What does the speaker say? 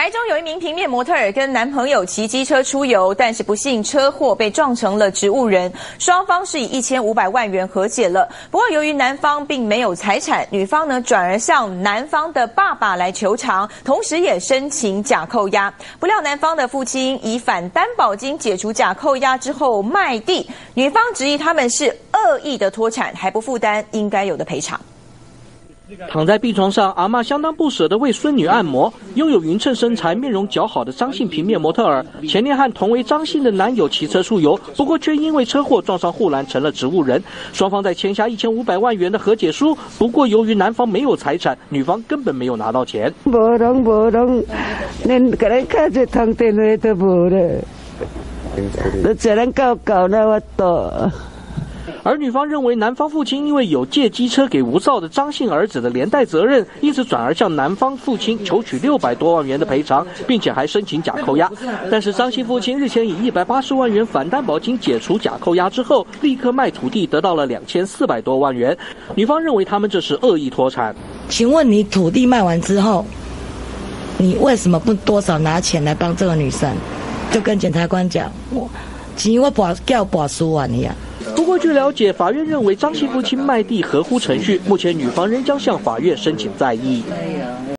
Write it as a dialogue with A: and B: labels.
A: 台中有一名平面模特儿跟男朋友骑机车出游，但是不幸车祸被撞成了植物人，双方是以1500万元和解了。不过由于男方并没有财产，女方呢转而向男方的爸爸来求偿，同时也申请假扣押。不料男方的父亲以反担保金解除假扣押之后卖地，女方质疑他们是恶意的脱产，还不负担应该有的赔偿。
B: 躺在病床上，阿嬷相当不舍地为孙女按摩。拥有匀称身材、面容姣好的张姓平面模特儿，前年和同为张姓的男友骑车出游，不过却因为车祸撞上护栏，成了植物人。双方在签下1500万元的和解书，不过由于男方没有财产，女方根本没有拿到钱。
C: 无人，连给咱开一通电话都无了，都只能搞那我多。
B: 而女方认为男方父亲因为有借机车给无照的张姓儿子的连带责任，因此转而向男方父亲求取600多万元的赔偿，并且还申请假扣押。但是张姓父亲日前以180万元反担保金解除假扣押之后，立刻卖土地得到了2400多万元。女方认为他们这是恶意脱产。
D: 请问你土地卖完之后，你为什么不多少拿钱来帮这个女生？就跟检察官讲，钱我叫保输完一样。
B: 不过，据了解，法院认为张姓父亲卖地合乎程序，目前女方仍将向法院申请再议。